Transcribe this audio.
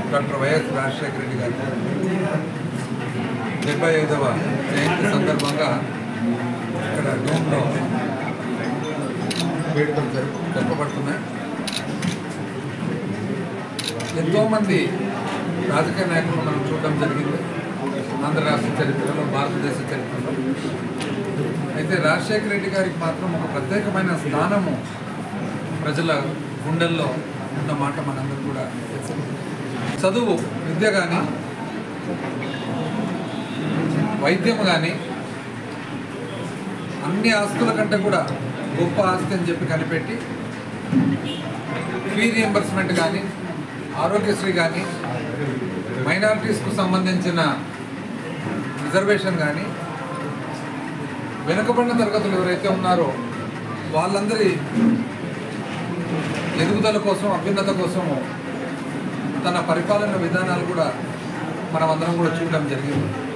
Doctor YS Rajasekhara Reddy గారి 75వ జయంతి సందర్భంగా ఇక్కడ డోమ్లో వేడుకలు జరపబడుతున్నాయి. ఎంతోమంది రాజకీయ నాయకులు మనం చూడడం జరిగింది ఆంధ్ర రాష్ట్ర చరిత్రలో, భారతదేశ చరిత్రలో. అయితే రాజశేఖర రెడ్డి గారికి మాత్రం ఒక ప్రత్యేకమైన స్థానము ప్రజల గుండెల్లో ఉన్న మాట మనందరూ కూడా తెలుసు. చదువు, విద్య కానీ, వైద్యం కానీ అన్ని ఆస్తుల కంటే కూడా గొప్ప ఆస్తి అని చెప్పి కనిపెట్టి ఫీ రియంబర్స్మెంట్ కానీ, ఆరోగ్యశ్రీ కానీ, మైనారిటీస్కు సంబంధించిన రిజర్వేషన్ కానీ, వెనుకబడిన తరగతులు ఎవరైతే ఉన్నారో వాళ్ళందరి ఎదుగుదల కోసం, అభ్యున్నత కోసము తన పరిపాలన విధానాలు కూడా మనమందరం కూడా చూడడం జరిగింది.